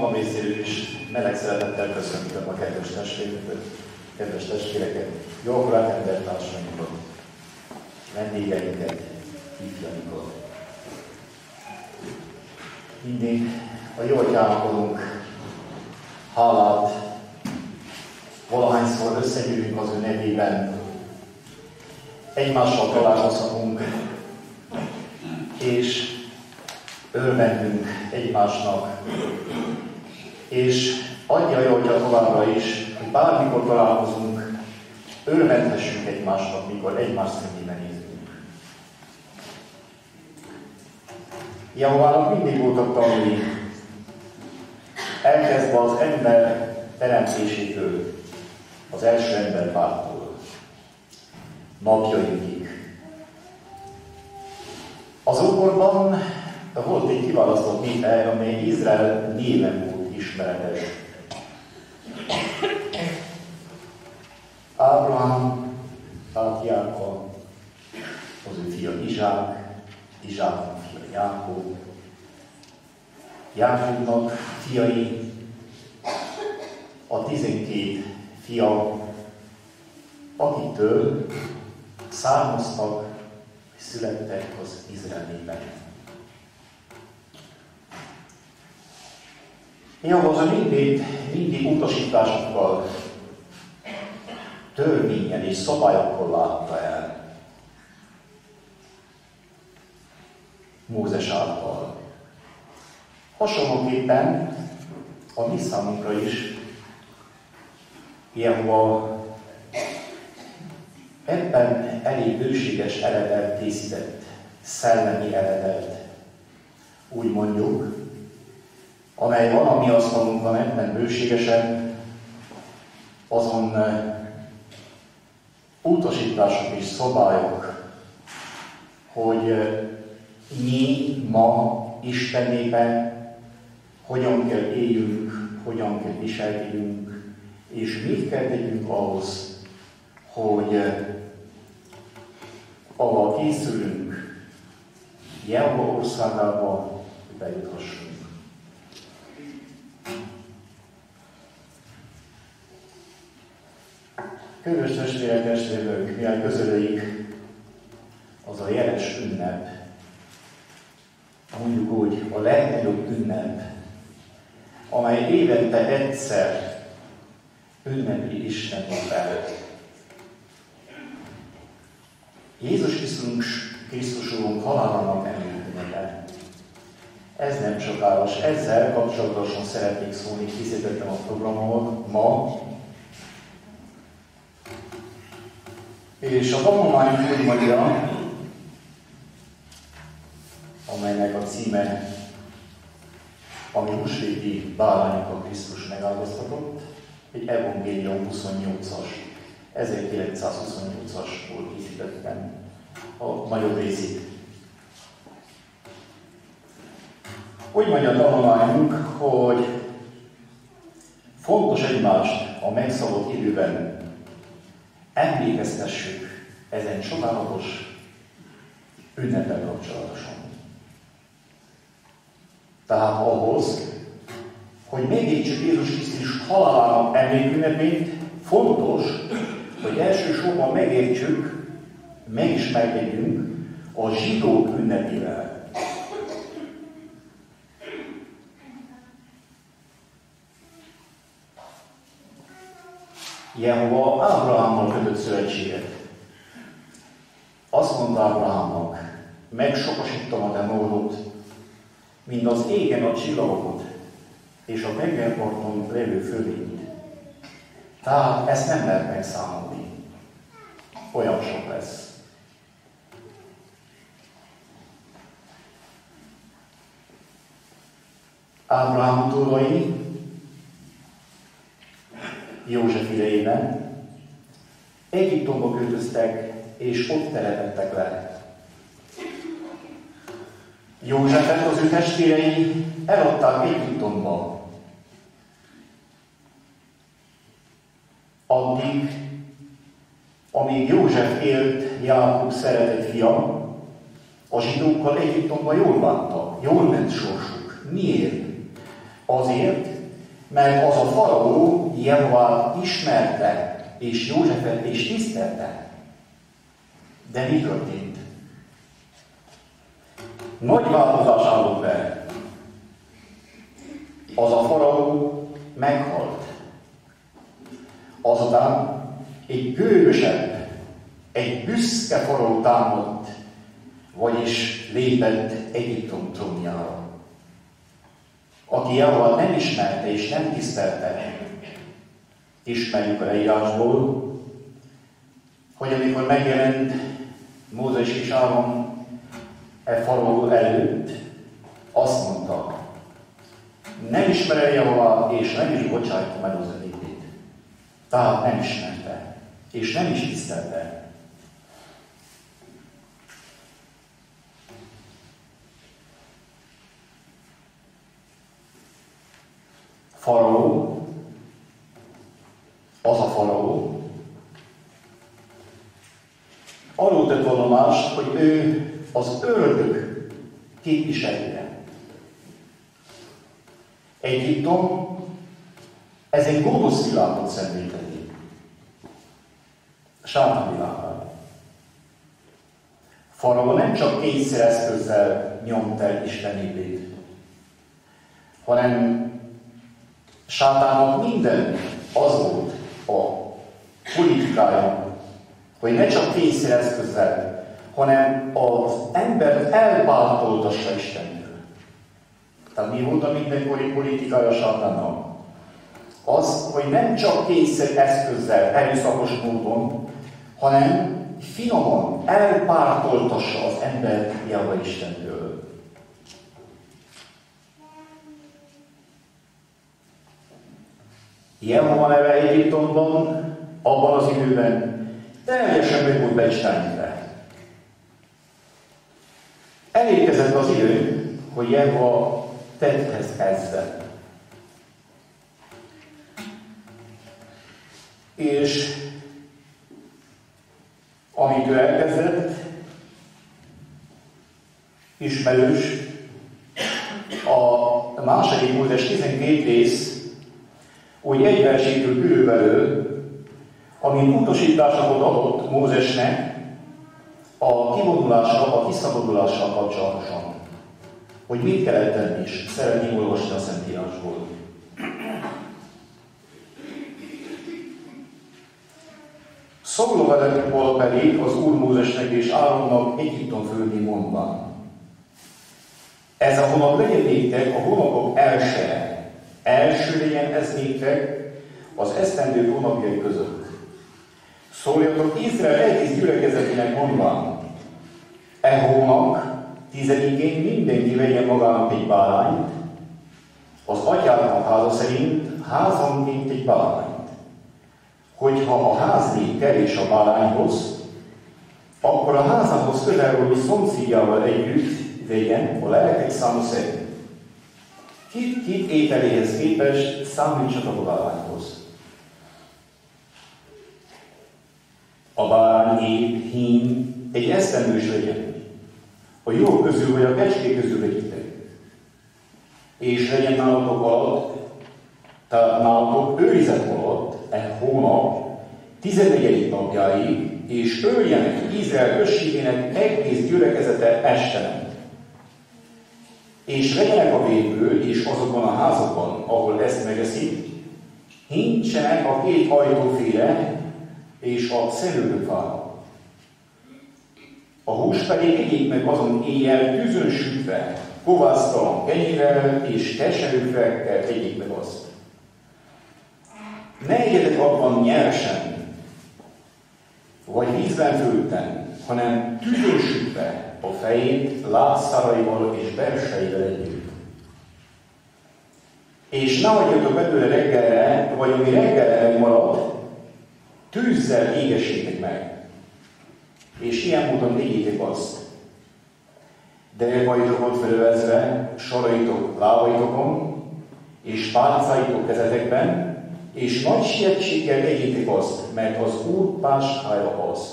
magam részéről is meleg szeretettel köszöntöm a kedves testvéreket, jókorát embertársainkat, vendégeinket, ifjainkat. Mindig a jó atyának adunk hálát, valahányszor összegyűlünk az ő nevében, egymással találkozhatunk, és örvendünk egymásnak, és adja jó atya továbbra is, hogy bármikor találkozunk, örvendhessünk egymásnak, mikor egymás szemébe nézünk. Jehovának mindig voltak tanúi, elkezdve az ember teremtésétől, az első emberpártól, napjainkig. Az ókorban volt egy kiválasztott nép, amely Izrael néven volt ismeretes. Ábrahám, Jákob, az ő fia Izsák, Izsáknak fia Jákob, Jákobnak fiai, a 12 fia, akiktől származtak és születtek az Izrael népek. Jehova mindig utasításokkal, törvényen és szabályokkal látta el Mózes által. Hasonlóképpen a mi számunkra is Jehova ebben elég bőséges eredet készített, szellemi eredet, úgy mondjuk, amely van a mi asztalunkon ebben bőségesen, azon utasítások és szabályok, hogy mi ma Isten népe hogyan kell éljünk, hogyan kell viselkedjünk, és mit kell tegyünk ahhoz, hogy ahol készülünk, Jehova országába bejuthassunk. Kedves testvérek, testvérnők, mivel közeledik az a jeles ünnep, mondjuk úgy a legnagyobb ünnep, amely évente egyszer ünnepli Isten népet. Jézus Krisztusunk halálának emlékünnepe. Ez nem sokára, és ezzel kapcsolatosan szeretnék szólni, készítettem a programot ma. És a tanulmány úgy mondja, amelynek a címe, ami húsvéti bálványokkal Krisztus megáldoztatott, egy Evangélium 28-as, 1928-asból készítettem a nagyobb részét. Úgy mondja a tanulmányunk, hogy fontos egymást a megszabott időben emlékeztessük ezen csodálatos ünnepel kapcsolatosan. Tehát ahhoz, hogy megértsük Jézus Krisztus halálának emlékünnepét, fontos, hogy elsősorban megértsük, megismerkedjünk a zsidók ünnepével. Jehova Ábrahámmal kötött szövetséget. Azt mondta Ábrahámnak, megsokasítom a te módot, mint az égen a csillagokat, és a tengerparton levő földényt. Tehát ezt nem lehet megszámolni. Olyan sok lesz. Ábrahám utódai József idejében Egyiptomba költöztek, és ott telepedtek le. Józsefet az ő testvérei eladták Egyiptomba. Addig, amíg József élt, Jákob szeretett fia, a zsidókkal Egyiptomban jól bántak, jól ment sorsuk. Miért? Azért, mert az a faraó Jehovát ismerte, és Józsefet is tisztelte. De mi történt? Nagy változás állott be. Az a faraó meghalt. Azután egy bőgösebb, egy büszke faraó támadt, vagyis lépett Egyiptom trónjára, aki Jehovát nem ismerte és nem tisztelte. Ismerjük a leírásból, hogy amikor megjelent Mózes és Áron faraó előtt, azt mondta, nem ismerem Jehovát, és nem is bocsájtom meg az népét. Tehát nem ismerte, és nem is tisztelte. Faraó, az a faraó, arról tett vallomást, hogy ő az ördög képviselője. Egyiptom, ez egy gonosz világot szenvedett. Sátán világát. Faraó nem csak kényszereszközzel nyomta el Isten népét, hanem Sátának minden az volt a politikája, hogy ne csak kényszereszközzel, hanem az embert elpártoltassa Istentől. Tehát mi volt a mindenkori politikája Sátánnak? Az, hogy nem csak kényszereszközzel, erőszakos módon, hanem finoman elpártoltassa az embert Jahve Istentől. Jehova neve Egyiptomban, abban az időben teljesen meg volt beistánítva. Elérkezett az idő, hogy Jehova tetthez kezdett. És amit ő elkezdett, ismerős, a második Mózes 12 rész, úgy egy versétől körülbelül, ami utasításokat adott Mózesnek a kivonulással, a visszavonulással kapcsolatosan. Hogy mit kellett tenni is, szeretném olvasni a Szentírásból. Szóló velekről pedig az Úr Mózesnek és Áronnak Egyiptom földni mondván. Ez a hónap legyen néktek a hónapok első legyen ez néktek az esztendő hónapjai között. Szóljatok Izrael egész gyülekezetének mondván. E hónap 10-én mindenki vegyen magának egy bárányt, az atyának háza szerint házanként egy bárányt. Hogyha a háznép kevés a bárányhoz, akkor a házához közelről szomszédjával együtt vegyen a lelkek száma szerint. Kit ételéhez képest számítsatok a bárányhoz. A bárány, ép, hím egy esztendős legyen. A jók közül vagy a kecskék közül vegyitek. És legyen nálatok alatt, tehát nálatok őrizet alatt, e hónap 14. napjáig, és öljenek Izrael községének egész gyülekezete estenen. És legyenek a vérből, és azokban a házakban, ahol ezt megeszik, hincsenek a két ajtóféle és a szellőfára. A hús pedig egyék meg azon éjjel tűzön sütve, kovásztalan kenyérrel és keserűfekkel egyék meg azt. Ne egyetek abban nyersen, vagy vízben fölten, hanem tűzön sütve a fejét látszáraival és berseivel együtt. És ne hagyjatok belőle reggelre, vagy ami reggelre megmarad, tűzzel égessétek meg. És ilyen módon tegyétek azt. De vagytok ott felövezve, soraitok lábaitokon, és pálcáitok kezetekben, és nagy sietséggel tegyétek azt, mert az Úr páskája az.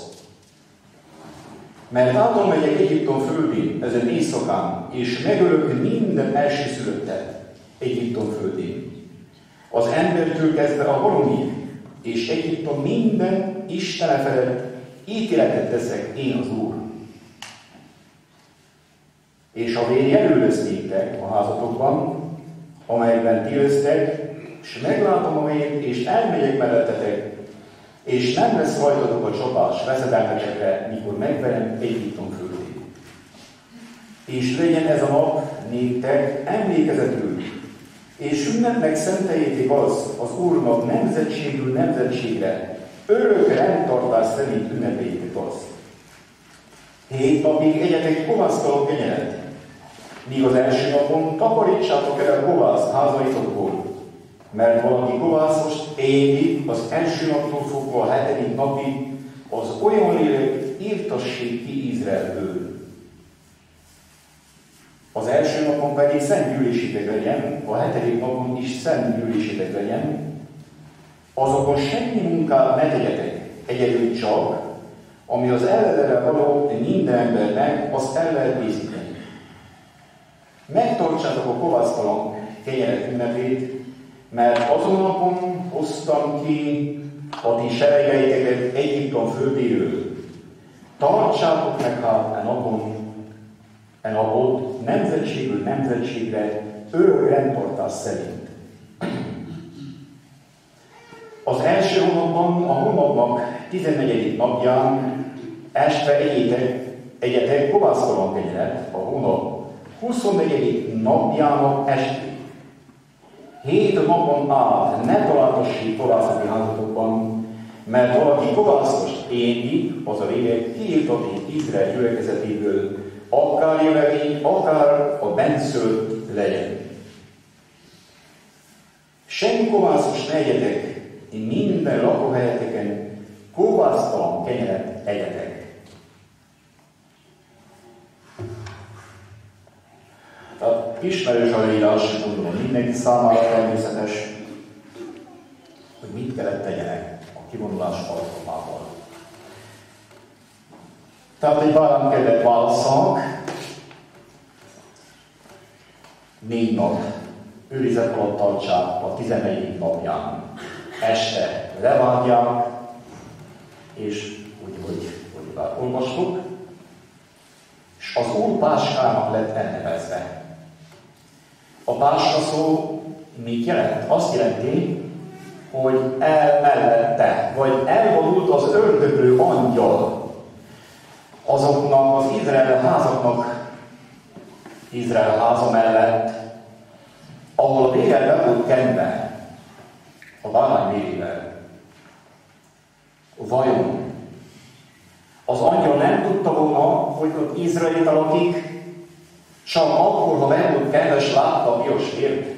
Mert átom megyek Egyiptom földén, ezen éjszakán, és megölök minden elsőszülöttet Egyiptom földén. az embertől kezdve a halomig, és Egyiptom minden Istene felett ítéletet teszek én az Úr. És a vér jelöl lesz néktek a házatokban, amelyben ti lesztek, és meglátom a vért, és elmegyek mellettetek, és nem lesz rajtatok a csapás veszedelmetekre, mikor megverem Egyiptom földjét. És legyen ez a nap néktek emlékezetül, és ünnepnek szenteljétek az Úrnak nemzetségről nemzetségre, örök rendtartás szerint ünnepeljétek azt. 7 napig egyetek kovásztalan kenyeret, míg az első napon takarítsátok el a kovászt házaitokból, mert valaki kovászost éli az első naptól fogva a 7. napig, az olyan lélek írtassék ki Izraelből. Az első napon pedig szent gyűlésétek legyen, a 7. napon is szent gyűlésétek legyen, azokon semmi munkát ne tegyetek, egyedül csak, ami az ellenére való minden embernek, azt el lehet készíteni. Megtartsátok a kovásztalan kenyeret ünnepét, mert azon napon hoztam ki a ti seregeiteket Egyiptom földéről. Tartsátok meg hát e napot nemzetségről nemzetségre, örök rendtartás szerint. Az első hónapban, a hónapnak 14. napján este egyetek kovásztalan kenyeret, a hónap 24. napjának estig. 7 napon át ne találtassék kovászati házatokban, mert valaki kovászost éli, az a lélek kiirtatik Izrael gyülekezetéből, akár jövevény, akár a bennszült legyen. Semmi kovászos ne egyetek, minden lakóhelyeteken kovásztalan kenyeret egyetek. Tehát ismerős a leírás, gondolom mindenki számára természetes, hogy mit kellett tegyenek a kivonulás alkalmával. Tehát egy bárány kellett válasszanak, 4 nap őrizet alatt tartsák a 14. napján. Este levágják, és úgy, hogy már olvastuk, és az Úr páskának lett elnevezve. A páska szó mit jelent? Azt jelenti, hogy elmellette, vagy elvonult az ördöglő angyal azoknak az Izrael házaknak, Izrael háza mellett, ahol a vére be volt kenve, a bárány vérével. Vajon az angyal nem tudta volna, hogy ott Izraelita lakik, csak akkor, ha be volt kenve, és látta a piros vért?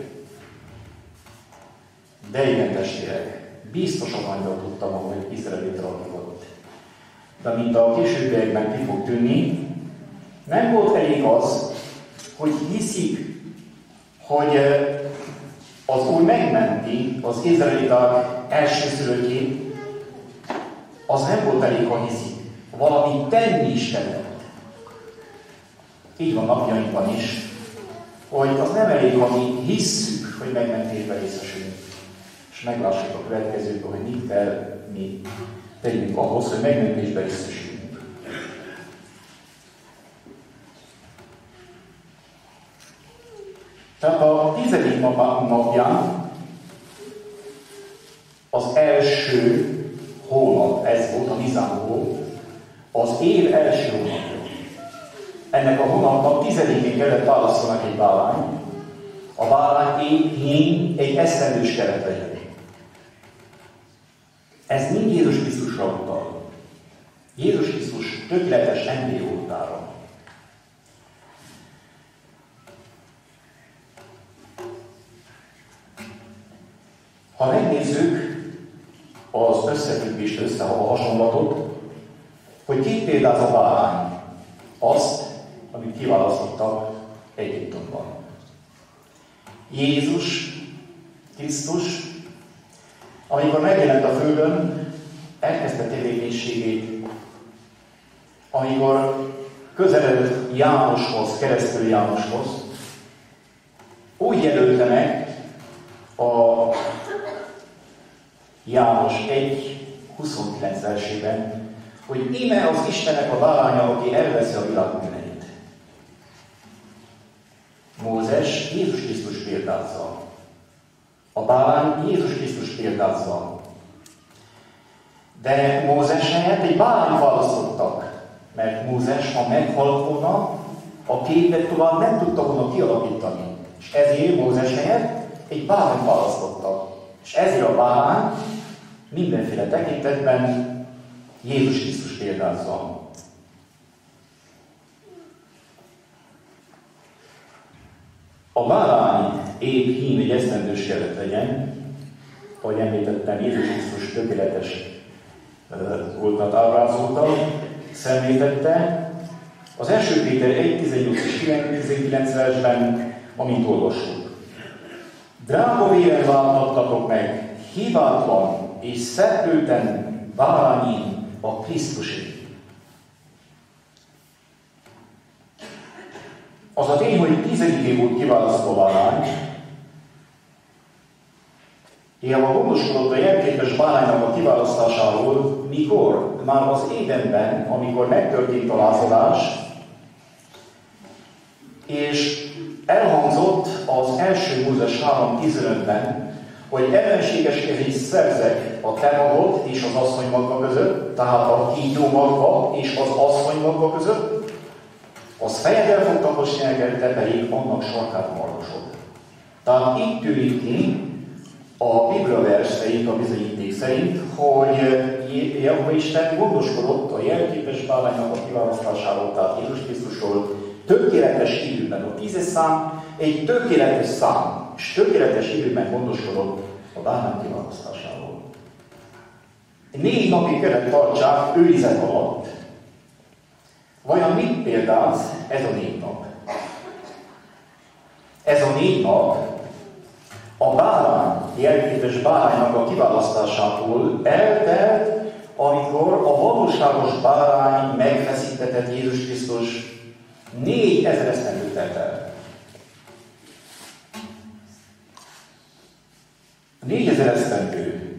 De igen, testvérek, biztos az angyal tudta, hogy Izraelita lakik ott. De mint a későbbiekben ki fog tűnni, nem volt elég az, hogy hiszik, hogy az Úr megmenti az izraeliták elsőszülöttjét, az nem volt elég, ha hiszik. Valami tenni is kellett. Így van napjainkban is, hogy az nem elég, ha mi hisszük, hogy megmentésbe részesülünk. És meglássuk a következőkben, hogy mit kell mi tegyünk ahhoz, hogy megmentésbe részesüljünk. Tehát a 10. napján az első hónap, ez volt a Niszán hónap, az év első hónapja. Ennek a hónapnak 10-én kellett válaszolnak egy bárány. A bárány éhén egy esztendős kellett legyen. Ez mind Jézus Krisztusra utal. Jézus Krisztus tökéletes emberi voltára. Ha megnézzük az összefüggést, a hasonlatot, hogy két példáz a bárány, azt, amit kiválasztottak Egyiptomban. Jézus Krisztus, amikor megjelent a földön, elkezdte tevékenységét, amikor közeledett Jánoshoz, keresztül Jánoshoz, úgy jelölte meg a János 1:29 versében, hogy íme az Istenek a báránya, aki elveszi a világ bűneit. Mózes Jézus Krisztus példázza. A bárány Jézus Krisztus példázza. De Mózes helyett egy bárányt választottak, mert Mózes, ha meghalt volna, a képet tovább nem tudta volna kialakítani. És ezért Mózes helyett egy bárányt választottak. És ezért a bárány mindenféle tekintetben Jézus Krisztus példázza. A bárány épp hím egy esztendős kellett legyen, ahogy említettem, Jézus Krisztus tökéletes voltat ábrázolta, szemléltette. Az 1. Péter 1:18 és 19 versben, amint olvassuk. Drága véren váltattatok meg, hibátlan és szeplőtlen bárányin a Krisztusé. Az a tény, hogy 10. volt kiválasztva bárány, Jéva gondoskodott a jelképes báránynak a kiválasztásáról, mikor? Már az Édenben, amikor megtörtént a lázadás, és elhangzott az 1. Mózes 3:15-ben, hogy ellenségeskedést szerzek a te magod és az asszony magva között, tehát a kígyó magva és az asszony magva között, az fejeddel fog taposni neked, te pedig annak sarkát markosod. Tehát itt tűnik ki a Biblia vers szerint, a bizonyíték szerint, hogy Jehova Isten gondoskodott a jelképes báránynak a kiválasztásáról, tehát Jézus Krisztusról tökéletes időben. A 10-es szám egy tökéletes szám, és tökéletes időben gondoskodott a bárány kiválasztásáról. 4 napig kellett tartsák őrizet alatt. Vajon mit példáz ez a 4 nap? Ez a 4 nap a bárány, jelképes báránynak a kiválasztásától eltelt, amikor a valóságos bárány megfeszítetett Jézus Krisztus 4000 esztendőt telt el. 4000 esztendő.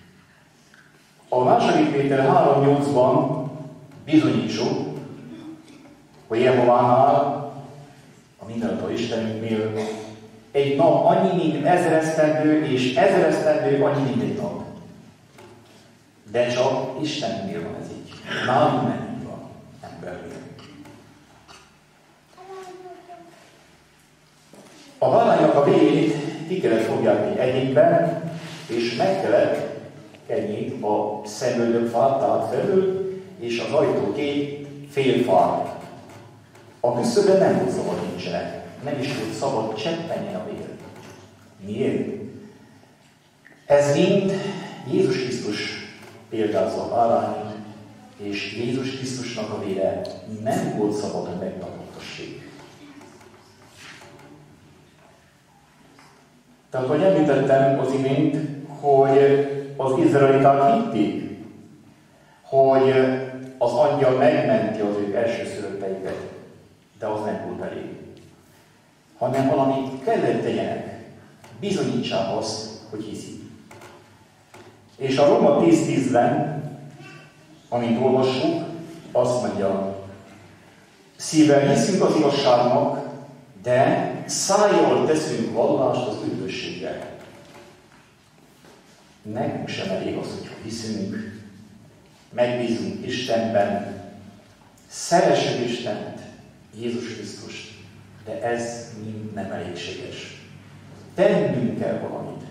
A 2. Péter 3:8-ban bizonyítsuk, hogy Jehovánál, a mindenható Istenünknél egy nap annyi, mint 1000 esztendő, és 1000 esztendő annyi, mint egy nap. De csak Istennél van ez így. Nálunk nem így van, embernél. A báránynak a vérét ki kellett fogják egy egyikben, és meg kellett kenni a szemöldökfát, tehát felül, és az ajtó 2 félfát. A küszöbben nem volt szabad nincsenek. Nem is volt szabad cseppenjen a vér. Miért? Ez mind Jézus Krisztus példázza a bárányit, és Jézus Krisztusnak a vére nem volt szabad, hogy megtartottassék. Tehát, hogy említettem az imént, hogy az izraeliták hitték, hogy az angyal megmenti az ő elsőszülötteiket, de az nem volt elég. Hanem valamit kellett tegyenek, bizonyítsák azt, hogy hiszik. És a Róma 10:10-ben, amint olvassuk, azt mondja, szívvel hiszünk az igazságnak, de szájjal teszünk vallást az üdvösségre. Nekünk sem elég az, hogy hiszünk, megbízunk Istenben, szeressük Istent, Jézus Krisztust, de ez mind nem elégséges. Tennünk kell valamit.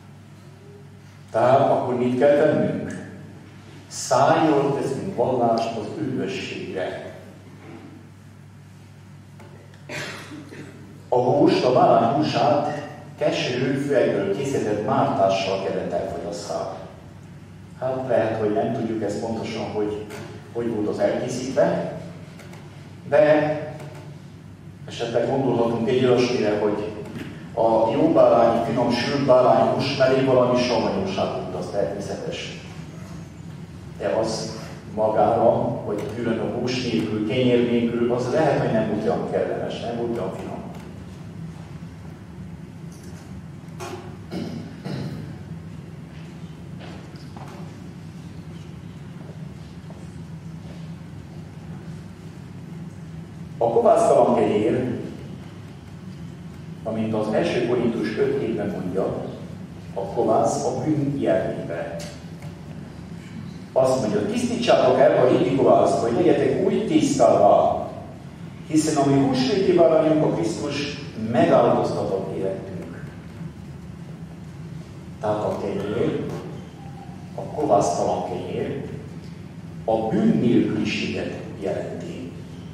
Tehát akkor mit kell tennünk? Szájjal teszünk vallást az üdvösségre. A húst, a bárány húsát keserű főekből készített mártással kellett elfogyasszák. Hát lehet, hogy nem tudjuk ezt pontosan, hogy volt az elkészítve, de esetleg gondolhatunk egy olyasmire, hogy a jó bárány, finom sült bárány hús mellé valami savanyúságot, az természetes. De az magára, vagy külön a hús nélkül, kenyér nélkül, az lehet, hogy nem volt olyan kellemes, nem volt olyan finom. A kovásztalan kenyér, amint az 1 Korintus 5:7-ben mondja, a kovász a bűn jelképe. Azt mondja, tisztítsátok el a régi kovászt, hogy legyetek úgy tisztálva, hiszen a mi húsvéti bárányunk a Krisztus megáldoztatott életünk. Tehát a kenyér, a kovásztalan kenyér a bűn nélküliséget jelenti.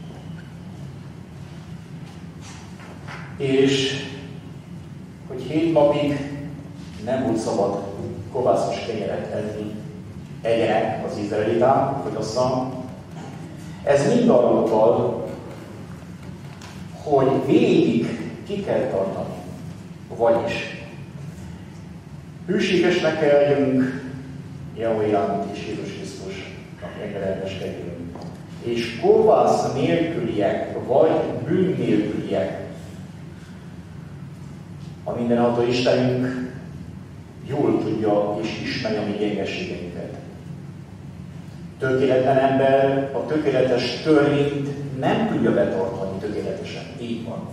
És hogy 7 napig nem volt szabad kovászos kenyeret enni, egyenek az izraeliták, fogyasszam. Ez mind arra utal, hogy végig ki kell tartani. Vagyis hűségesnek kell legyünk Jahve iránt és Jézus Krisztusnak engedelmeskedjünk. És kovász nélküliek, vagy bűn nélküliek, a mindenható Istenünk jól tudja és ismeri a mi gyengeségeinket. Tökéletlen ember a tökéletes törvényt nem tudja betartani tökéletesen. Így van.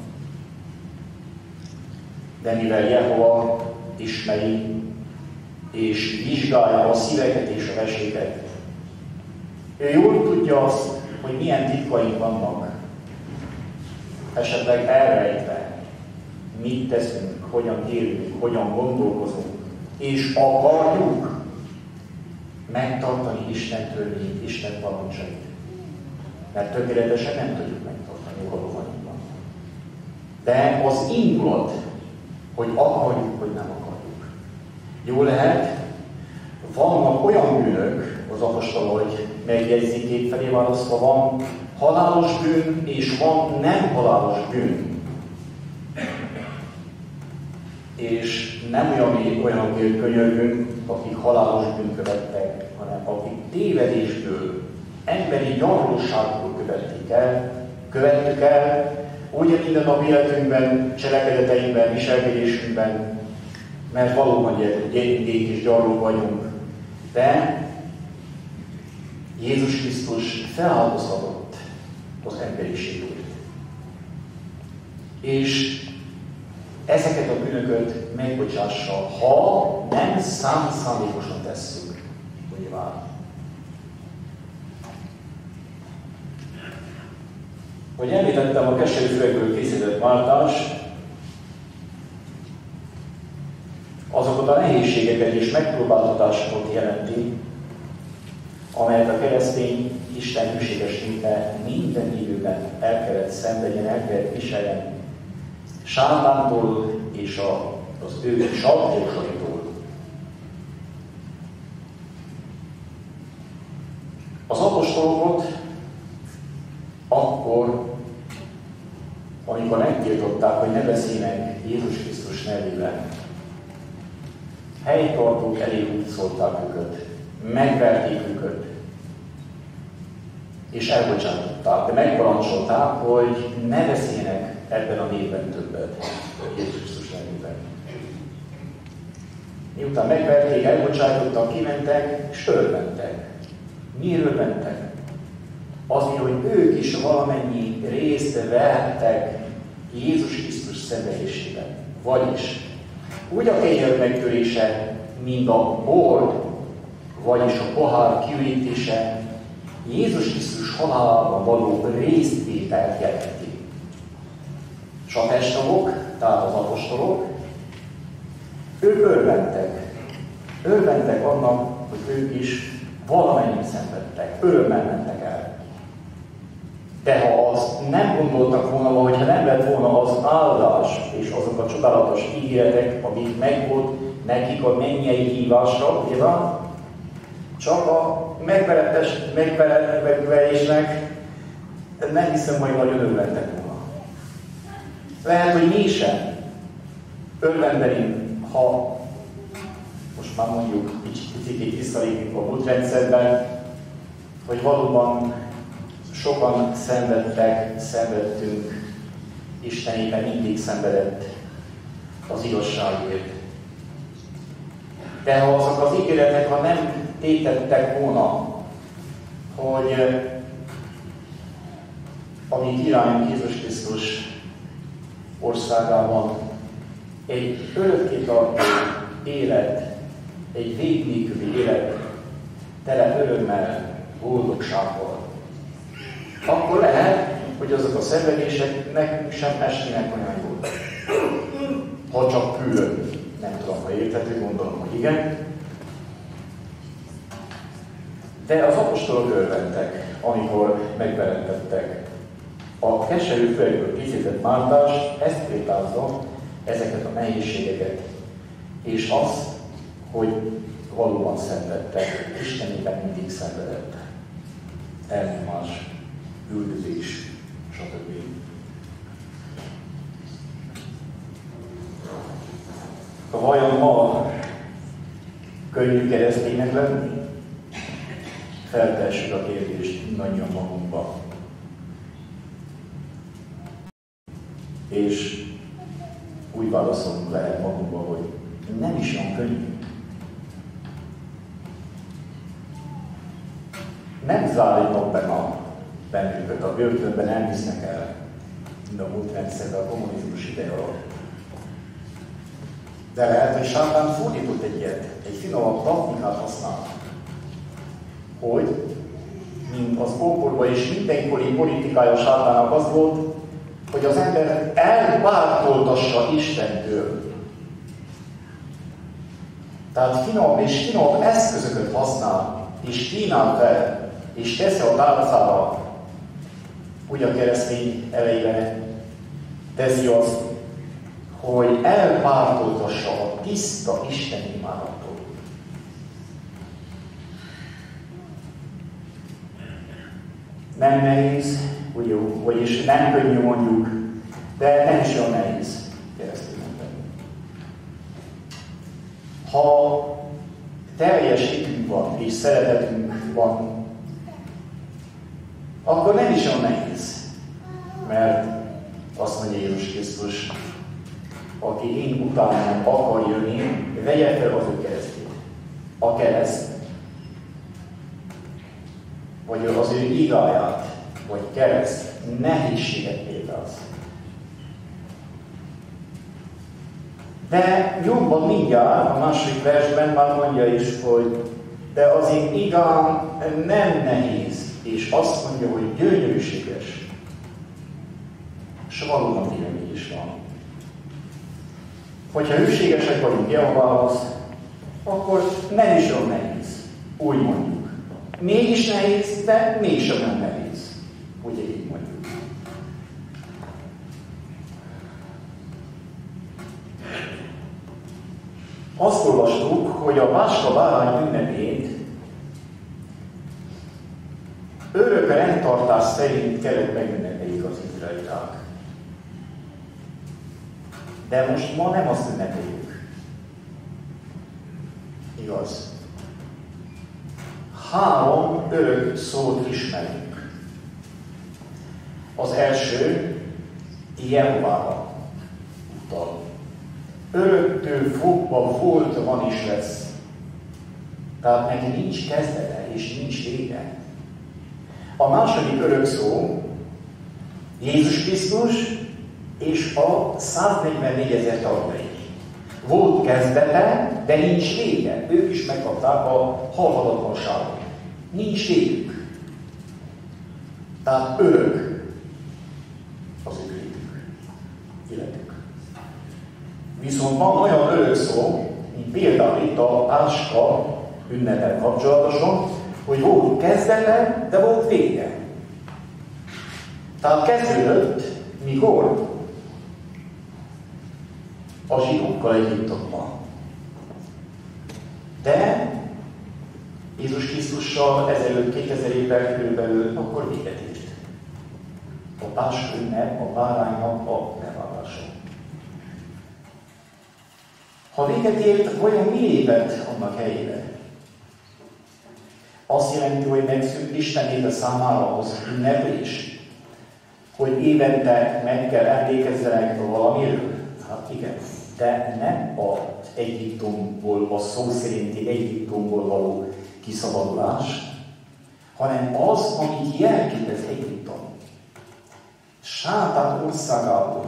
De mivel Jehova ismeri és vizsgálja a szíveket és a veséket, ő jól tudja azt, hogy milyen titkaink vannak, esetleg elrejtve, mit teszünk, hogyan élünk, hogyan gondolkozunk, és akarjuk megtartani Isten törvényét, Isten parancsait. Mert tökéletesen nem tudjuk megtartani valóban. De az indulat, hogy akarjuk, hogy nem akarjuk. Jó lehet, vannak olyan bűnök, az apostol, hogy megjegyzik kétfelé választva, van halálos bűn, és van nem halálos bűn. És nem olyan könyörgünk, akik halálos bűn követtek, hanem akik tévedésből, emberi gyarlóságból követtük el, úgy minden nap életünkben, cselekedeteinkben, viselkedésünkben, mert valóban gyengék és gyarlók vagyunk. De Jézus Krisztus feláldozatott az emberiségért. És ezeket a bűnöket megbocsássa, ha nem szándékosan tesszük. Nyilván. Hogy említettem a keserű füvekből készített váltás, azokat a nehézségeket és megpróbáltatásokat jelenti, amelyet a keresztény Isten hűséges népe minden időben el kellett szenvedjen, el kellett viseljen Sátántól és az ő sarkósaitól. Az apostolokat akkor, amikor megtiltották, hogy ne beszéljenek Jézus Krisztus nevében, helytartók elé húzolták őket, megverték őket, és elbocsátották, de megparancsolták, hogy ne beszéljenek ebben a névben többet, Jézus Krisztus nevében. Miután megverték, elbocsátottak, kimentek, és örventek. Miről mentek? Azért, hogy ők is valamennyi részt vehettek Jézus Krisztus szenvedésében. Vagyis úgy a kenyér megtörése, mint a bor, vagyis a pohár kiürítése Jézus Krisztus halálában való résztvételt jelenti. És a testtagok, tehát az apostolok, ők örventek annak, hogy ők is valamennyit szenvedtek, örömmel mentek el. De ha azt nem gondoltak volna, hogyha nem lett volna az áldás és azok a csodálatos ígéretek, amik megvolt nekik a mennyei hívásra, ugye van? Csak a megverésnek nem hiszem, hogy nagyon örventek volna. Lehet, hogy mi sem örvendenénk, ha most már mondjuk picit visszalépünk a múltrendszerben, hogy valóban sokan szenvedtünk, Istenében mindig szenvedett az igazságért. De ha azok az ígéretek, ha nem tétettek volna, hogy amit irányunk Jézus Krisztus országában, egy örökkétartó élet, egy vég nélküli élet, tele örömmel, boldogsággal, akkor lehet, hogy azok a szenvedések nekünk sem esnének olyan jól. Ha csak külön, nem tudom, ha érthető, gondolom, hogy igen. De az apostolok örventek, amikor megjelentettek. A keserű főekből készített Mártás ezt példázza, ezeket a nehézségeket, és azt, hogy valóban szenvedtek, Istenében mindig szenvedett. Elnyomás, üldözés, stb. Vajon ma könnyű kereszténynek lenni? Feltessük a kérdést mindannyian magunkba. És úgy válaszolunk lehet magunkba, hogy nem is olyan könnyű. Nem zárnak be bennünket a börtönben, nem visznek el, mind a múlt rendszerben, a kommunizmus ideje alatt. De lehet, hogy Sátán fordított egy finomabb technikát használ, hogy mint az ókorban és mindenkori politikája Sátának az volt, hogy az ember elpártoltassa Istentől. Tehát finom és finom eszközöket használ, és kínál fel, és teszi a tálcára, úgy a keresztény elejére teszi azt, hogy elpártoltassa a tiszta Isten imádattól. Nem nehéz, ugye, vagyis nem könnyű mondjuk, de nem is olyan nehéz kereszténynek lenni. Ha teljes hitünk van és szeretetünk van, akkor nem is olyan nehéz, mert azt mondja Jézus Krisztus, aki én utánam akar jönni, vegye fel az ő keresztét. A kereszt, vagy az ő igáját, vagy kereszt nehézséget példáz. De jobban mindjárt a második versben már mondja is, hogy de az én igám nem nehéz, és azt mondja, hogy gyönyörűséges. És valóban tényleg is van. Hogyha hűségesek vagyunk Jehovához, akkor nem is olyan nehéz, úgy mondjuk. Mégis nehéz, de mégsem olyan nehéz. Ugye így mondjuk. Azt olvastuk, hogy a Páska bárány ünnepét örök rendtartás szerint kellett megünnepeljék az izraeliták. De most ma nem azt ünnepeljük. Igaz? 3 örök szót ismerünk. Az első Jehovára utal. Öröktől fogva volt, van és lesz. Tehát neki nincs kezdete és nincs vége. A második örök szó Jézus Krisztus és a 144 000 tagjai. Volt kezdete, de nincs vége. Ők is megkapták a halhatatlanságot. Nincs végük. Tehát örök az ő életük. Viszont van olyan örök szó, mint például itt a Páska ünnepel kapcsolatosan, hogy volt kezdete, de volt vége. Tehát kezdődött, mikor? A zsidókkal Egyiptomban. De Jézus Krisztussal ezelőtt 2000 évvel körülbelül akkor véget ért. A Páska ünnep, a báránynak a megválása. Ha véget ért, vajon mi lépett annak helyére? Azt jelenti, hogy megszűnt Isten népe számára az ünneplés, hogy évente meg kell emlékezzenek valamiről? Hát igen, de nem az Egyiptomból, a szó szerinti Egyiptomból való kiszabadulás, hanem az, amit jelképez Egyiptom. Sátán országából,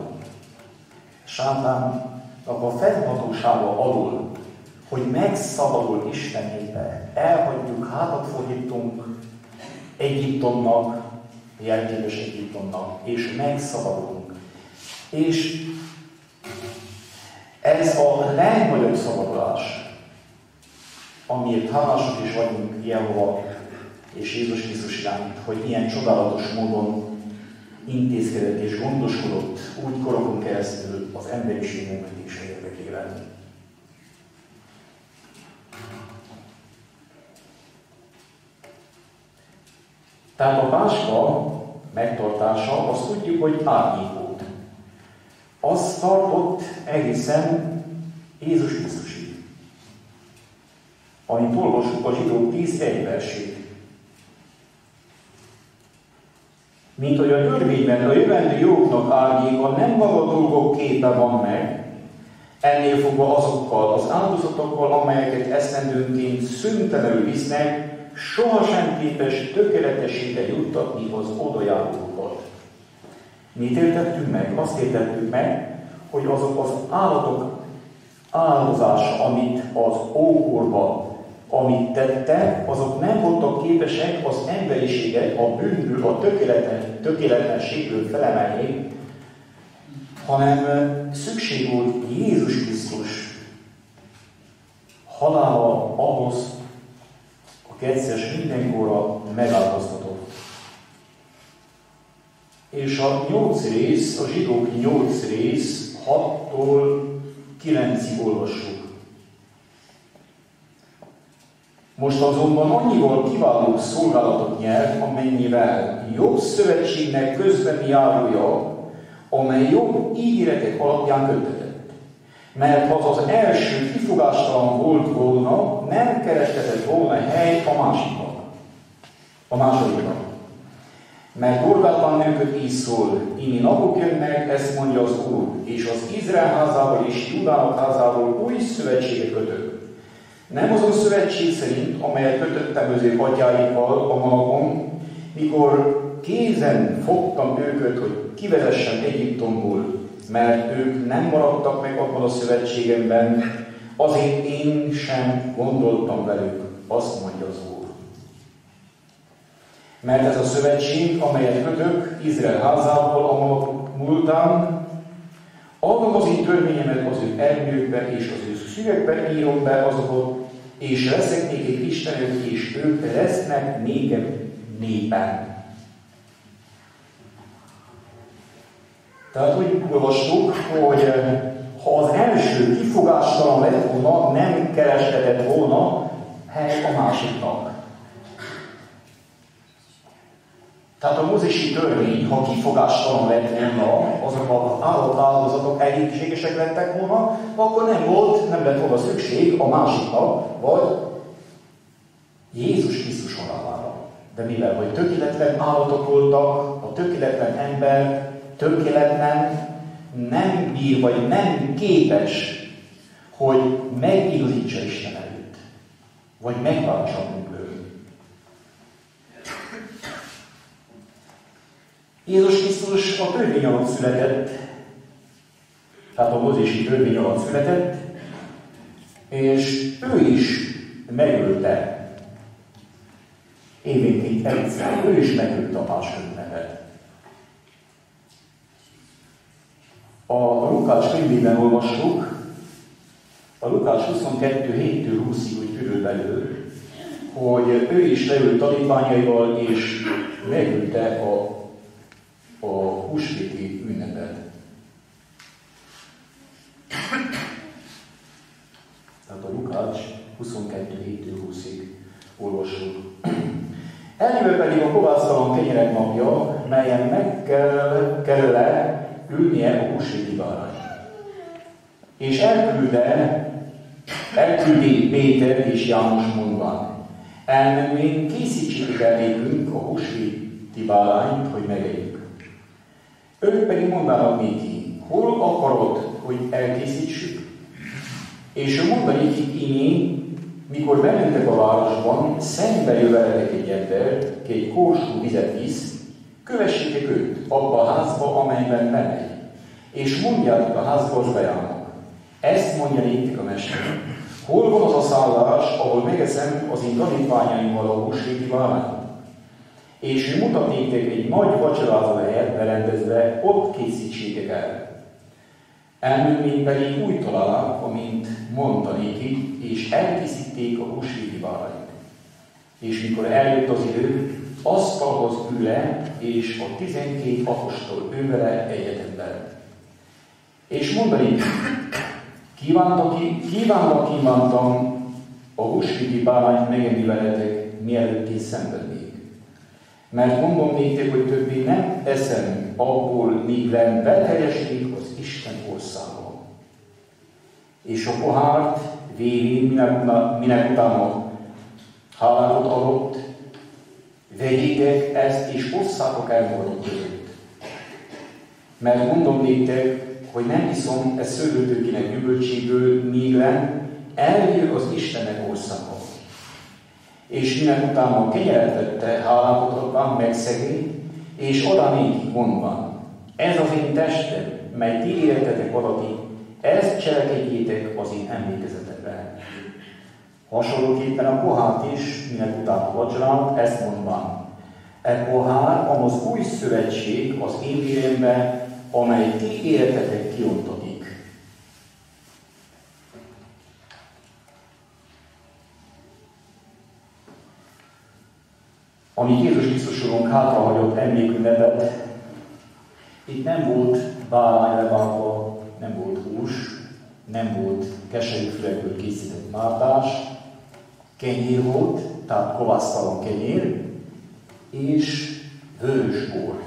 Sátánnak a fennhatósága alól, hogy megszabadul Isten népe, elhagyjuk, hátat fordítunk Egyiptomnak, jelképes Egyiptomnak, és megszabadulunk. És ez a legnagyobb szabadulás, amiért hálásak is vagyunk Jehova és Jézus Krisztus iránt, hogy ilyen csodálatos módon intézkedett és gondoskodott úgy korokon keresztül az emberiség megmentése érdekében. Tehát a Páska megtartása, azt tudjuk, hogy árnyék volt. Az tartott egészen Jézus Krisztusig. Amint olvassuk a Zsidók 10:1 versét. Mint hogy a törvényben a jövendő jóknak árnyéka nem maga dolgok képe van meg, ennél fogva azokkal az áldozatokkal, amelyeket esztendőnként szüntelenül visznek, sohasem képes tökéletességre juttatni az odajárulókat. Mit értettünk meg? Azt értettük meg, hogy azok az állatok áldozása, amit az ókorban, amit tettek, azok nem voltak képesek az emberiséget a bűnből, a tökéletlenségből felemelni, hanem szükség volt Jézus Krisztus halála ahhoz, aki egyszer mindenkorra megáldoztatott. És a 8 rész, a Zsidók 8 rész 6-tól 9-ig olvassuk. Most azonban annyival kiváló szolgálatot nyert, amennyivel jobb szövetségnek közbeni járója, amely jobb ígéretek alapján köttetett. Mert ha az első kifogástalan volt volna, nem kereskedett volna hely a másodiknak. Mert Gorgátlan nőkök így szól, imi napok jönnek, ezt mondja az Úr, és az Izrael házával és Judának házával új szövetséget kötök. Nem azon szövetség szerint, amelyet kötöttem az ő atyáikkal a napon, mikor kézen fogtam őket, hogy kivezessem Egyiptomból, mert ők nem maradtak meg abban a szövetségemben, azért én sem gondoltam velük, azt mondja az Úr. Mert ez a szövetség, amelyet kötök Izrael házával a napok múltán, adom az én törvényemet az ő ernyőkbe és az ő szívekbe írom be azokat, és leszek nékik Istenük, és ők lesznek nékem népen. Tehát úgy olvastuk, hogy ha az első kifogástalan lett volna, nem kereskedett volna hely a másiknak. Tehát a mózesi törvény, ha kifogástalan lett volna, azok az állatáldozatok egészségesek lettek volna, akkor nem lett volna szükség a másiknak, vagy Jézus Krisztus halálára. De mivel, hogy tökéletlen állatok voltak, a tökéletlen ember tökéletlen nem bír, vagy nem képes, hogy megigazítsa Isten előtt, vagy megváltsa a bűnből. Jézus Krisztus a törvény alatt született, tehát a mózesi törvény alatt született, és ő is megölte événként egyszer, ő is megölte a Páska ünnetet. A Lukács könyvében olvassuk, a Lukács 22:7-től 20-ig, úgy körülbelül, hogy ő is leült tanítványaival, és megölte a húsvéti ünnepet. Tehát a Lukács 22:7-től 20-ig olvassuk. Eljövő pedig a kovásztalan kenyerek napja, melyen meg kell ülnie a húsvéti bárány. És elküldi Péter és János mondván, elmenvén készítsék el nékünk a húsvéti bárányt, hogy megegyük. Ők pedig mondanak néki, hol akarod, hogy elkészítsük? És ő mondani nekik így, mikor bementek a városban, szembe jöveletek egy ember, ki egy korsó vizet visz, kövessétek őt abba a házba, amelyben bemegy, és mondjátok a házgazdájának, ezt mondja néktek a mester. Hol van az a szállás, ahol megeszem az én tanítványaimmal a húsvéti bálványt? És ő mutat néktek egy nagy vacsorázó helyet berendezve, ott készítsétek el. Elmennék pedig úgy találják, amint mondta nékik, és elkészíték a húsvéti bálványt. És mikor eljött az idő, asztalhoz ül le, és a 12 apostol ő vele egyetemben. És mondani, kívántam a húsvéti bálványt megenni veletek, mielőtt én szenvednék. Mert mondom néktek, hogy többé nem eszem abból, míg nem beteljesedik az Isten országa. És a pohárt végén, minek utána hálátot adott, vegyétek ezt, és osszátok el maguk között. Mert mondom néktek, hogy nem iszom e szőlőtőkének gyümölcséből, míg nem eljön az Istennek országa. És minek utána kenyeret vette, hálátot adván, megszegé, és oda nékik mondván, ez az én testem, mely ti életetek valaki, ezt cselekedjétek az én emlékezetemre. Hasonlóképpen a pohárt is, minek utána vacsorát, ezt mondván, e pohár az új szövetség az én véremben, amely ti életetek kiontatik. Amit Jézus Krisztus Urunk hátrahagyott emlékünnepet, itt nem volt bálvány levágva, nem volt hús, nem volt keserű fülekből készített mártás, kenyér volt, tehát kovásztalan kenyér, és vörös bor.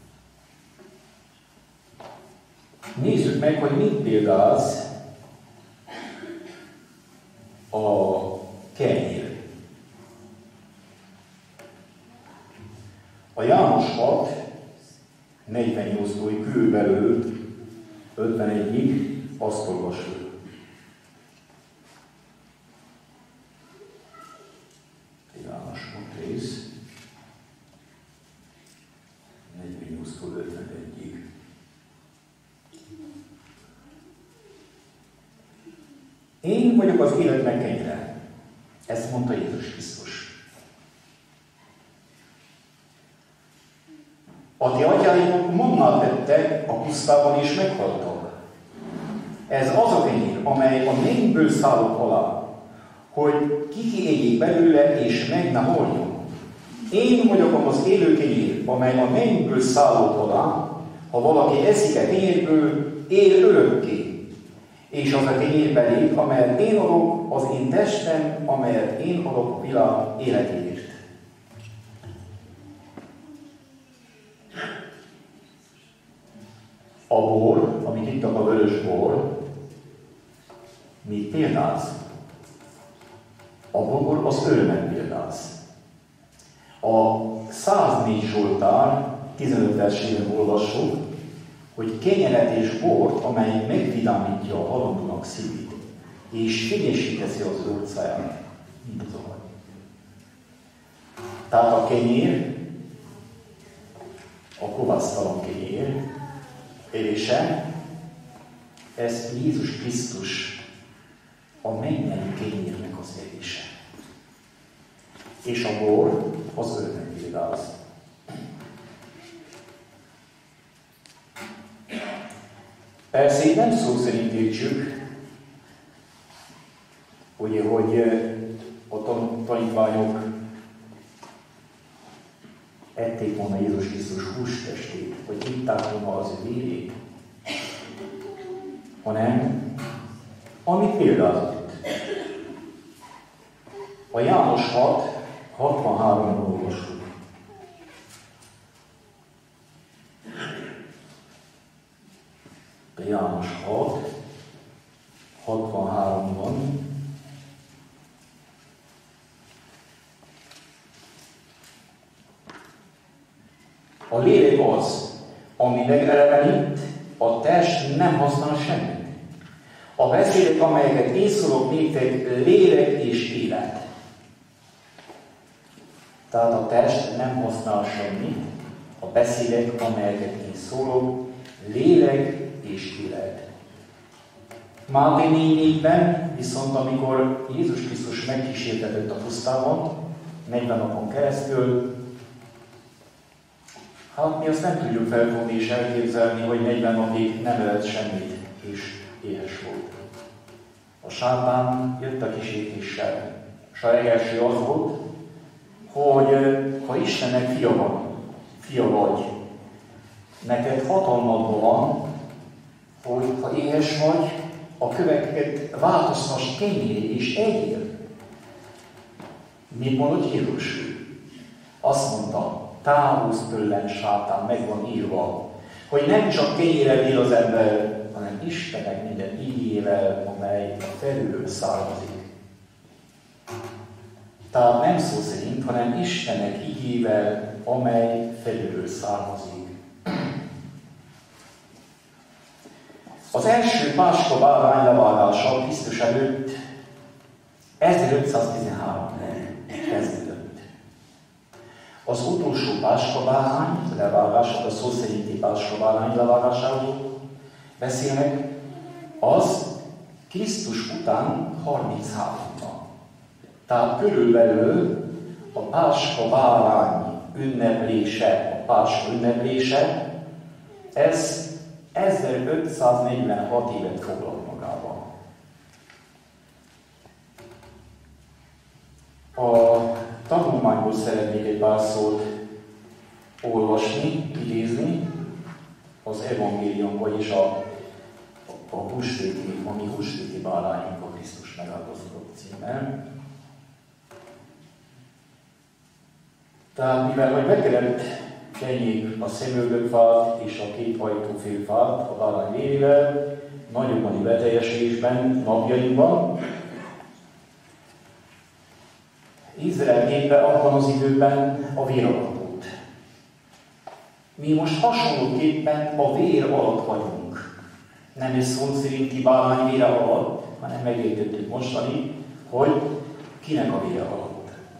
Nézzük meg, hogy mit példáz a kenyér. A János 6, 48-tól körülbelül 51-ig azt olvasjuk. János 6 rész, 48-tól 51-ig. Én vagyok az életnek kenyere. Ezt mondta Jézus Krisztus. A ti atyáimok mannát tettek a pusztában és meghaltak. Ez az a kenyér, amely a mennyből szállott alá, hogy ki egyék belőle és meg ne haljon. Én vagyok az élő kenyér, amely a mennyből szállott alá, ha valaki eszik a kenyérből, él örökké. És az a kenyér belép, amelyet én adok, az én testem, amelyet én adok a világ életéért. A bor, amit ittak, a vörös bor, mit példáz? A bor az örömet példáz. A 104 Zsoltár 15 versében olvassuk, hogy kenyeret és bort, amely megvidámítja a halandónak szívét, és fényesé teszi az orcáját, mint az ahaj. Tehát a kenyér, a kovásztalan kenyér erése, ez Jézus Krisztus a mennyei kenyérnek az erése. És a bor az örömet példáz. Persze így nem szó szerint értsük, ugye, hogy a tanítványok ették volna Jézus Krisztus hústestét, vagy itták volna az ő vérét, hanem amit példázott. A János 6, 63-ban olvasjuk. A János 6, 63-ban a lélek az, ami megelevenít, a test nem használ semmit. A beszédek, amelyeket én szólok néktek, lélek és élet. Tehát a test nem használ semmit, a beszédek, amelyeket én szólok, lélek és élet. Máté 4:4-ben viszont, amikor Jézus Krisztus megkísértetett a pusztában, 40 napon keresztül, hát mi azt nem tudjuk felfogni és elképzelni, hogy 40 napig nem evett semmit, és éhes volt. A sátán jött a kísértéssel, és a legelső az volt, hogy ha Istennek fia vagy, neked hatalmadban van, hogy ha éhes vagy, a köveket változtass kenyéré és egyél. Mit mondott Jézus? Azt mondta, távozz tőlem, sátán, meg van írva, hogy nem csak kenyérrel él az ember, hanem Istennek minden igével, amely a felülről származik. Tehát nem szó szerint, hanem Istennek igével, amely felülről származik. Az első páska bárány levágása Krisztus előtt 1513-ben kezdődött. Az utolsó páska bárány levágása, a szó szerinti páska bárány levágásáról beszélnek, az Krisztus után 33-ban. Tehát körülbelül a páska bárány ünneplése, a páska ünneplése, ez 1546 évet foglalt magában. A tanulmányból szeretnék egy pár szót olvasni, idézni, az evangélium, vagyis a mi húsvéti bárányunk a Krisztus megáldozatot címmel. Tehát mivel, hogy meg kellett kenjék a szemüvegfát és a két ajtófélfát a bárány vérével, nagyobbani beteljesülésben, napjainkban, Izrael népe abban az időben a vér alatt volt. Mi most hasonlóképpen a vér alatt vagyunk. Nem egy szó szerinti bárány vére alatt, hanem megértettük mostani, hogy kinek a vére alatt.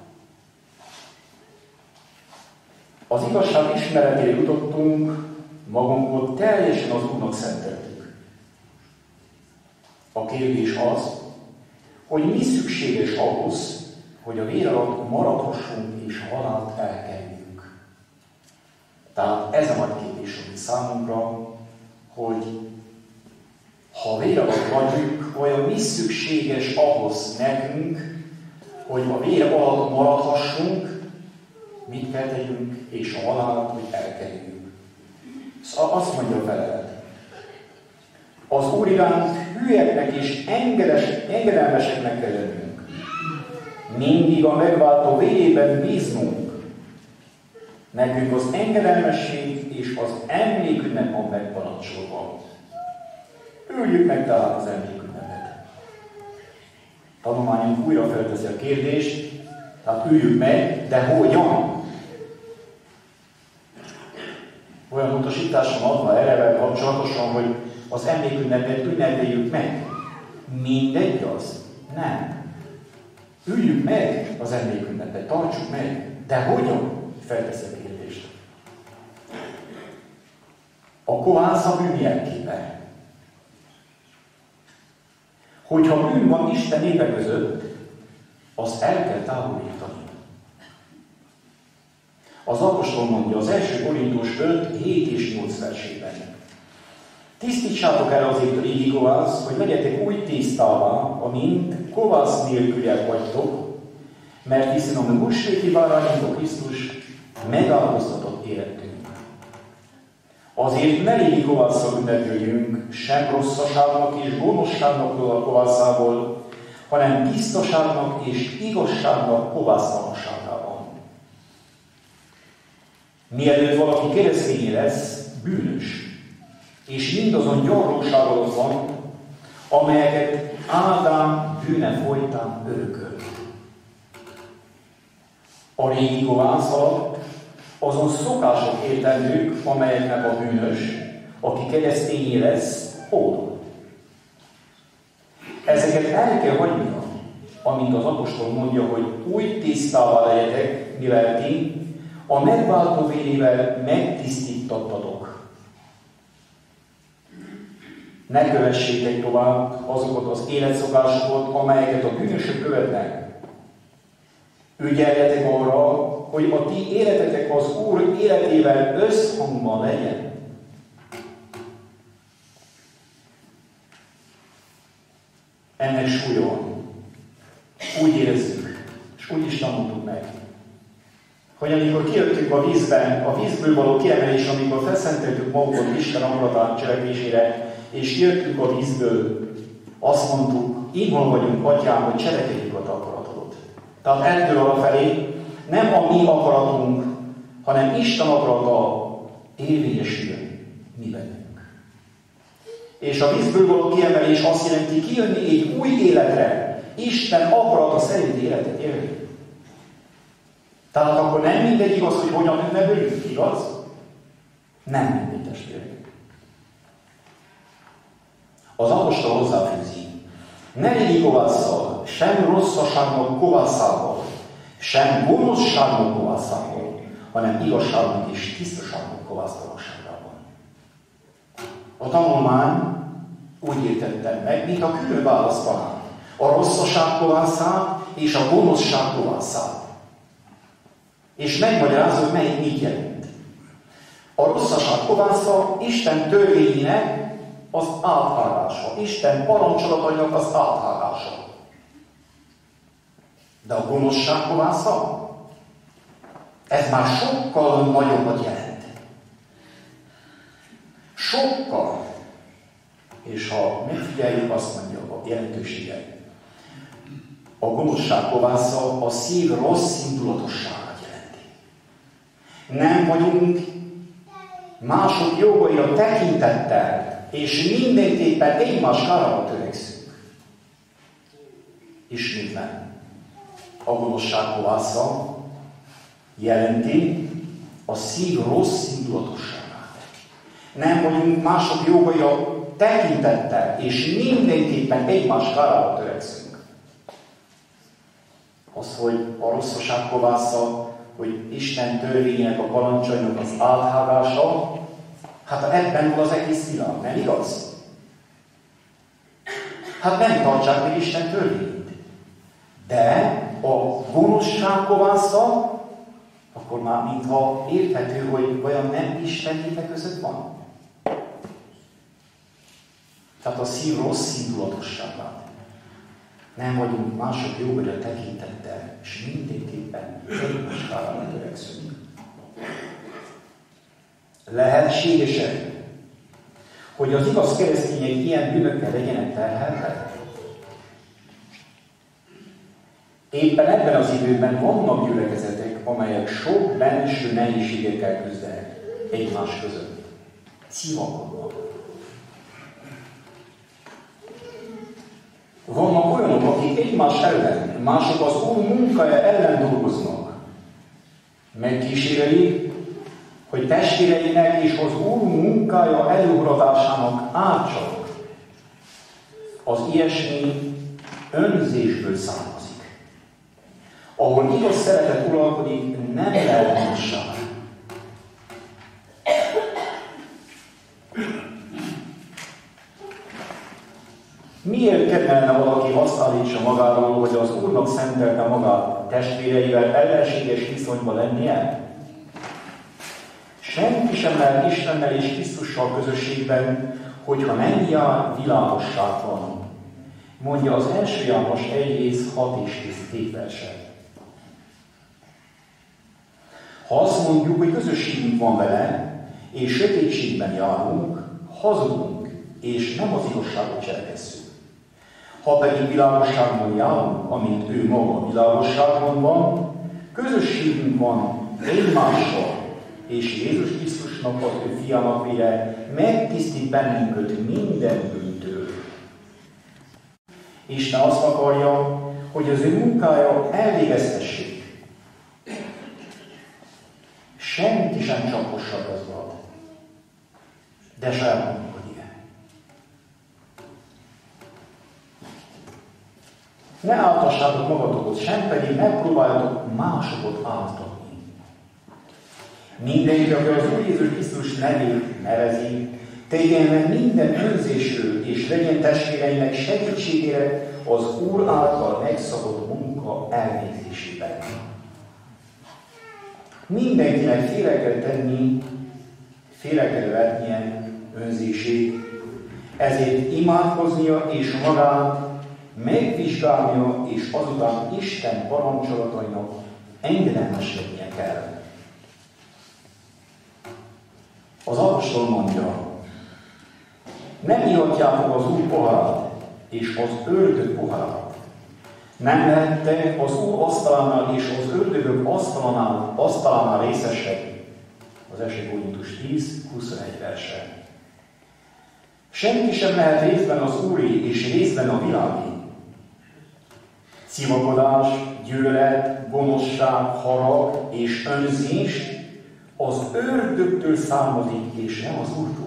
Az igazság ismeretére jutottunk, magunkat teljesen az Úrnak szenteltük. A kérdés az, hogy mi szükséges ahhoz, hogy a vér alatt maradhassunk és a halált elkerüljünk. Tehát ez a nagy kérdés számunkra, hogy ha vér alatt vagyunk, vajon mi szükséges ahhoz nekünk, hogy a vér alatt maradhassunk, mit kell tegyünk, és a halált, hogy elkerüljünk. Szóval azt mondja a felelet. Az Úr iránt hülyeknek és engedelmeseknek kell lennünk. Mindig a megváltó vérében bíznunk. Nekünk az engedelmesség és az emlékünnep van megparancsolva. Üljük meg tehát az emlékünnepet. Tanulmányunk újra felteszi a kérdést, tehát üljük meg, de hogyan? Olyan utasítás van adva erre kapcsolatosan, hogy az emlékünnepet ünnepeljük meg. Mindegy az? Nem. Üljük meg az emlékünnepet, tartsuk meg. De hogyan? Feltesz a kérdést. A kovász a bűn jelképe. Hogyha bűn van Isten népe között, azt el kell távolítani. Az apostol mondja az 1. Korintus 5, 7 és 8 versében. Tisztítsátok el azért a régi kovász, hogy legyetek úgy tisztává, amint kovász nélküliek vagytok, mert hiszen a mi húsvéti bárányunk a Krisztus megáldoztatott életünk. Azért ne régi kovásszal ünnepeljünk, sem rosszaságnak és gonoszságnak a kovászából, hanem tisztaságnak és igazságnak kovásztalanságában. Mielőtt valaki keresztényé lesz, bűnös, és mindazon gyarlóság alatt van, amelyeket Ádám bűne folytán örökölt. A régi kovász alatt azon szokások értendők, amelyeknek a bűnös, aki keresztényé lesz, hódol. Ezeket el kell hagynia, amint az apostol mondja, hogy úgy tisztává legyetek, mivel ti a megváltó vérével megtisztítottatok. Ne kövessétek tovább azokat az életszokásokat, amelyeket a bűnösök követnek. Ügyeljetek arra, hogy a ti életetek az Úr életével összhangban legyen. Ennek súlya van. Úgy érezzük, és úgy is tanultuk meg, hogy amikor kijöttünk a vízben, a vízből való kiemelés, amikor felszenteltük magunkat Isten akaratának cselekvésére, és jöttünk a vízből, azt mondtuk, imhol vagyunk, Atyám, hogy cselekedjük a te akaratodat. Tehát ettől alafelé nem a mi akaratunk, hanem Isten akarata érvényesüljön mi bennünk. És a vízből való kiemelés azt jelenti, kijönni egy új életre, Isten akarata szerint életet élni. Tehát akkor nem mindegy igaz, hogy hogyan ünnepöljük, igaz? Nem mindegy, testvérek. Az apostol hozzáfűzi, ne légy kovásszal, sem rosszaságnak kovászával, sem gonoszságnak kovászával, hanem igazságnak és tisztaságnak kovásztalanságában. A tanulmány úgy értettem meg, mint a külön választanán. A rosszaság kovászát és a gonoszság kovászát. És megmagyarázza, hogy melyik mit jelent. A rosszaság kovásza Isten törvényének az áthágása, Isten parancsolatainak az áthágása. De a gonoszság kovásza, ez már sokkal nagyobbat jelent. Sokkal. És ha megfigyeljük, azt mondja a jelentőséget. A gonoszság kovásza a szív rossz indulatosságát jelenti. Nem vagyunk mások jogaira tekintettel, és mindenképpen egymás kárára törekszünk. Ismétlen, a gonoszság kovásza jelenti a szív rossz indulatosságát. Nem vagyunk mások jogaira tekintettel, és mindenképpen egymás kárára törekszünk. Az, hogy a rosszaság kovásza, hogy Isten törvényének a parancsainak az áthágása, hát ebben van az egész világ, nem igaz? Hát nem tartsák meg Isten törvényét. De a gonoszság kovásza, akkor már mintha érthető, hogy vajon nem Isten népek között van. Tehát a szív rossz indulatosságát. Nem vagyunk mások jogaira tekintettel, és mindenképpen egymás kárára törekszünk. Lehetséges-e, hogy az igaz keresztények ilyen bűnökkel legyenek terheltek? Éppen ebben az időben vannak gyülekezetek, amelyek sok benső nehézségekkel küzdenek egymás között. Civakodnak. Vannak olyanok, akik egymás ellen, mások az Úr munkája ellen dolgoznak. Megkísérelik, hogy testvéreinek és az Úr munkája előuradásának ártsanak. Az ilyesmi önzésből származik. Ahol igaz szeretet uralkodik, nem lehet gonoszság. Miért kedvelne valaki azt állítsa magáról, hogy az Úrnak szentelte magát testvéreivel ellenséges viszonyban lennie? Senki sem lehet Istennel és Krisztussal közösségben, hogyha nem jár világosságban. Mondja az 1. János 1:6 és 10 verset. Ha azt mondjuk, hogy közösségünk van vele, és sötétségben járunk, hazudunk, és nem az igazságot cselekesszük. Ha pedig világosságban járunk, amint ő maga világosságban van, közösségünk van egymással, és Jézus Krisztusnak, az ő fiának vére megtisztít bennünket minden bűntől. Isten azt akarja, hogy az ő munkája elvégeztessék. Senki sem csapossa gazdag, de se elmondjuk, hogy igen. Ne áltassátok magatokat, sem pedig ne próbáljatok másokat áltatni. Mindenki, aki az Úr Jézus Krisztus nevét nevezi, tegyen meg minden önzésről, és legyen testvéreinek segítségére az Úr által megszabott munka elvégzésében. Mindenkinek félre kell tenni, félre kell vetnie önzését, ezért imádkoznia és magát megvizsgálnia, és azután Isten parancsolatainak engedelmeskednie kell. Az apostol mondja, nem ihatjátok az Úr poharát és az ördög poharát. Nem lehettek az Úr asztalánál és az ördögök asztalánál részesek. Az első Korintus 10:21 verse. Senki sem lehet részben az Úré és részben a világé. Civakodás, gyűlölet, gonoszság, harag és önzés az ördögtől származik, és nem az Úrtól.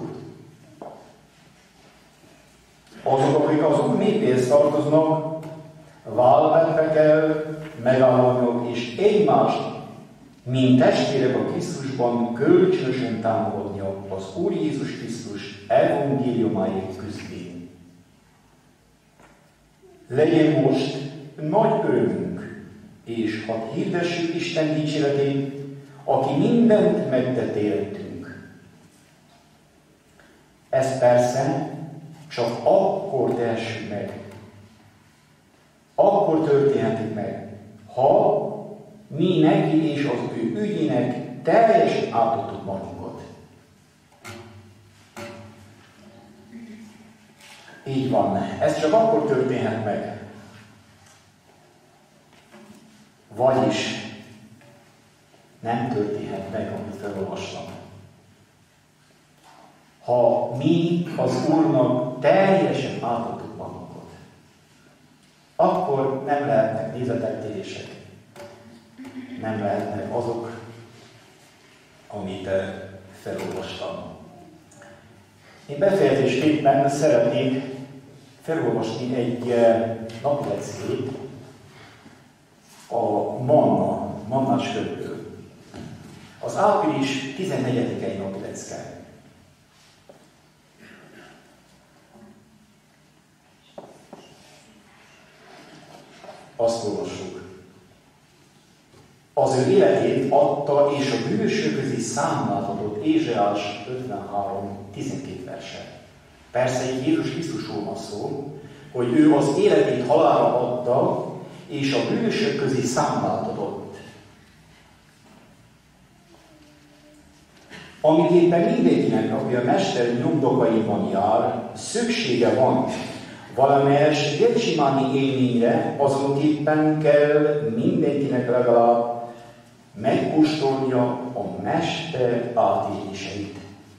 Azok, akik az Úr népéhez tartoznak, vállvetve kell megállapodniuk, és egymást, mint testvérek a Krisztusban kölcsönösen támogatnia az Úr Jézus Krisztus evangéliumáért küzdén. Legyen most nagy örömünk, és hadd hirdessük Isten dicséretét, aki mindent megtett értünk. Ez persze csak akkor tehessük meg, akkor történhetik meg, ha mi neki és az ő ügyének teljesen átadtuk magunkat. Így van, ez csak akkor történhet meg. Vagyis nem történhet meg, amit felolvastam. Ha mi az Úrnak teljesen átadtuk magunkat, akkor nem lehetnek nézeteltérések. Nem lehetnek azok, amit felolvastam. Én befejezésképpen szeretnék felolvasni egy napi leckét a mannás könyvből. Az április 14-i napi lecke. Azt olvassuk. Az ő életét adta, és a bűnösök közé számlát adott. Ézsaiás 53:12 verse. Persze itt Jézus Krisztusról van szó, hogy ő az életét halálra adta, és a bűnösök közé számlát adott. Amiképpen mindenkinek, aki a Mester nyomdokaiban jár, szüksége van valamelyes getsémáni élményre, azonképpen kell mindenkinek legalább megkóstolnia a Mester átéléseit.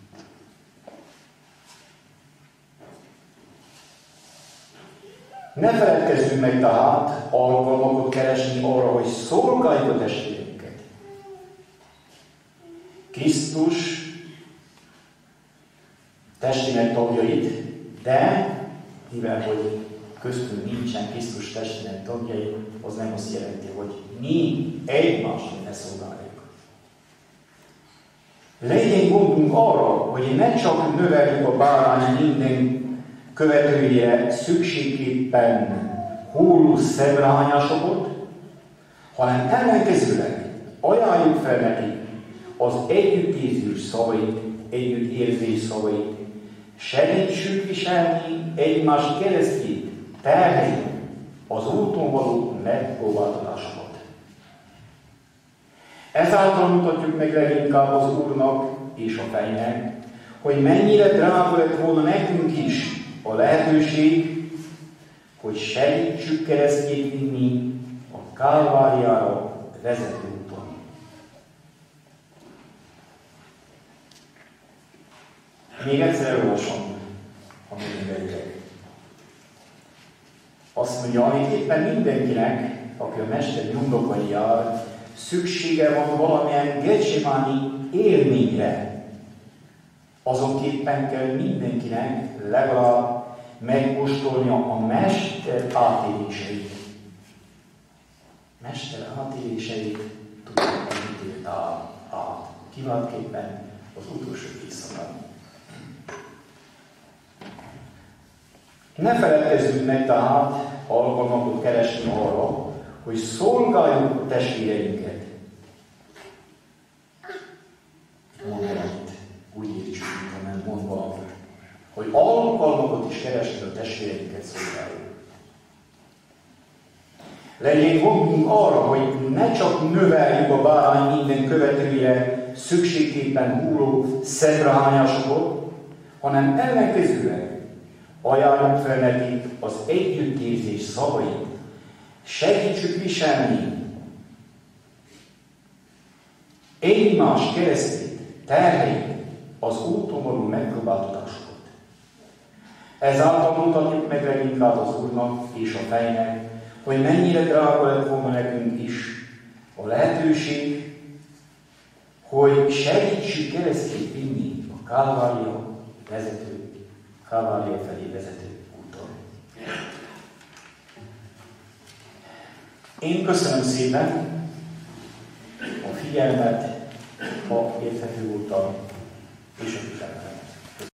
Ne feledkezzünk meg tehát alkalmakat keresni arra, hogy szolgáljuk a testvérünket. Krisztus testének tagjait, de mivel hogy köztünk nincsen Krisztus testének tagjai, az nem azt jelenti, hogy mi egymást ne szolgáljuk. Legyen gondunk arra, hogy ne csak növeljük a bárány minden követője szükségképpen hulló szemrehányásokat, hanem ellenkezőleg ajánljuk fel neki az együttérzés szavait, együttérzés szavait, segítsük viselni egymás keresztjét, terhét, az úton való megpróbáltatásokat. Ezáltal mutatjuk meg leginkább az Úrnak és a fejnek, hogy mennyire drága lett volna nekünk is a lehetőség, hogy segítsük keresztjét vinni a Kálváriára vezető úton. Még egyszer olvasom, ha megengeditek. Azt mondja, amit éppen mindenkinek, aki a Mester nyomdokai jár, szüksége van valamilyen getsémáni élményre. Azonképpen kell mindenkinek legalább megkóstolnia a Mester átéléseit. Mester átéléseit tudják, amit élt át. kiváltképpen az utolsó éjszakán. Ne feledkezzünk meg tehát alkalmakat keresni arra, hogy szolgáljuk a testvéreinket. Mondom, amit úgy értsük, mint mond valami, hogy alkalmakat is keresni a testvéreinket szolgáljuk. Legyen gondunk arra, hogy ne csak növeljük a bárány minden követője szükségképpen húró szemrehányásokat, hanem ellenkezőleg ajánljuk fel nekik az együttérzés szavait, segítsük viselni egymás keresztét, terheit, az úton való megpróbáltatásokat. Ezáltal mutatjuk meg leginkább az Úrnak és a fejnek, hogy mennyire drága lett volna nekünk is a lehetőség, hogy segítsük keresztét vinni a Kálvária felé vezető úton. Én köszönöm szépen a figyelmet, ha érthető voltam, és a figyelmet.